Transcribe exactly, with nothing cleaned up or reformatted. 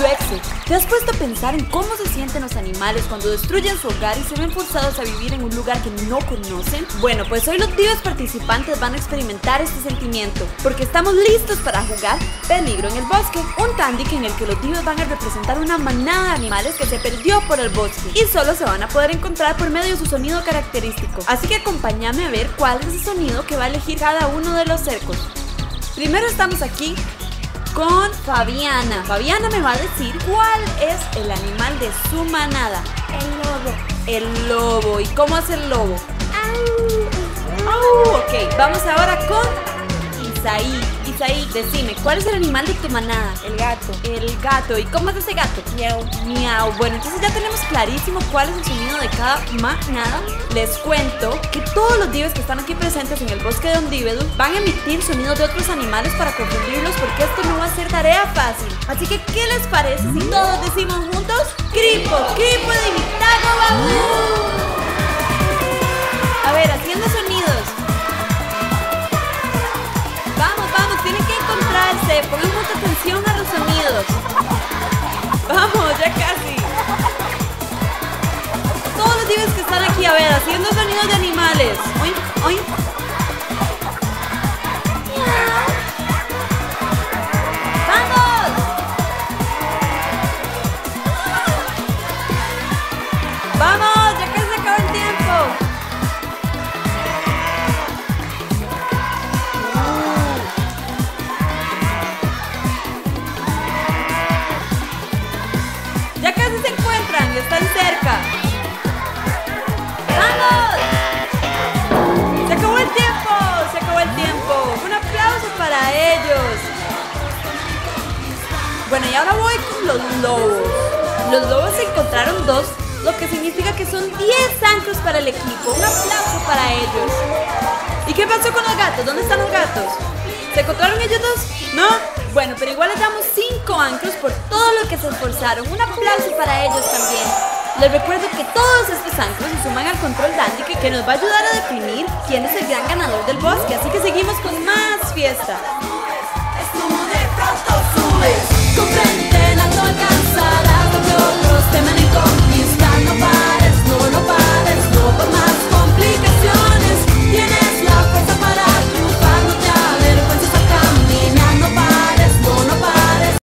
tu éxito. ¿Te has puesto a pensar en cómo se sienten los animales cuando destruyen su hogar y se ven forzados a vivir en un lugar que no conocen? Bueno, pues hoy los divos participantes van a experimentar este sentimiento, porque estamos listos para jugar Peligro en el Bosque, un Tandic en el que los divos van a representar una manada de animales que se perdió por el bosque y solo se van a poder encontrar por medio de su sonido característico. Así que acompáñame a ver cuál es el sonido que va a elegir cada uno de los cercos. Primero estamos aquí con Fabiana. Fabiana me va a decir cuál es el animal de su manada. El lobo. El lobo. ¿Y cómo hace el lobo? Au. Au. Ok, vamos ahora con Isaí. Isaí, decime, ¿cuál es el animal de tu manada? El gato. El gato. ¿Y cómo es ese gato? Miau. Miau. Bueno, entonces ya tenemos clarísimo cuál es el sonido de cada manada. Les cuento que todos los divos que están aquí presentes en el bosque de Ondíbedu van a emitir sonidos de otros animales para confundirlos, porque esto no va a ser tarea fácil. Así que, ¿qué les parece si todos decimos juntos? ¡Cripo! ¡Cripo de Mitago Babú! A ver, haciendo sonidos. Vamos, vamos, tienen que encontrarse. Pongan mucha atención a los sonidos. Vamos, ya casi. Todos los divos que están aquí, a ver, haciendo sonidos de animales. Oink, oink. ¡Vamos! ¡Vamos! Ya casi se acaba el tiempo. Ya casi se encuentran, están cerca. ¡Vamos! ¡Se acabó el tiempo! ¡Se acabó el tiempo! ¡Un aplauso para ellos! Bueno, y ahora voy con los lobos. Los lobos encontraron dos, lo que significa que son diez ancros para el equipo. ¡Un aplauso para ellos! ¿Y qué pasó con los gatos? ¿Dónde están los gatos? ¿Se encontraron ellos dos? ¿No? Bueno, pero igual les damos cinco ancros por todo lo que se esforzaron. Un aplauso para ellos también. Les recuerdo que todos estos ancros se suman al control Dandy, que, que nos va a ayudar a definir quién es el gran ganador del bosque. Así que seguimos con más fiesta. Es como de pronto subes, comprende.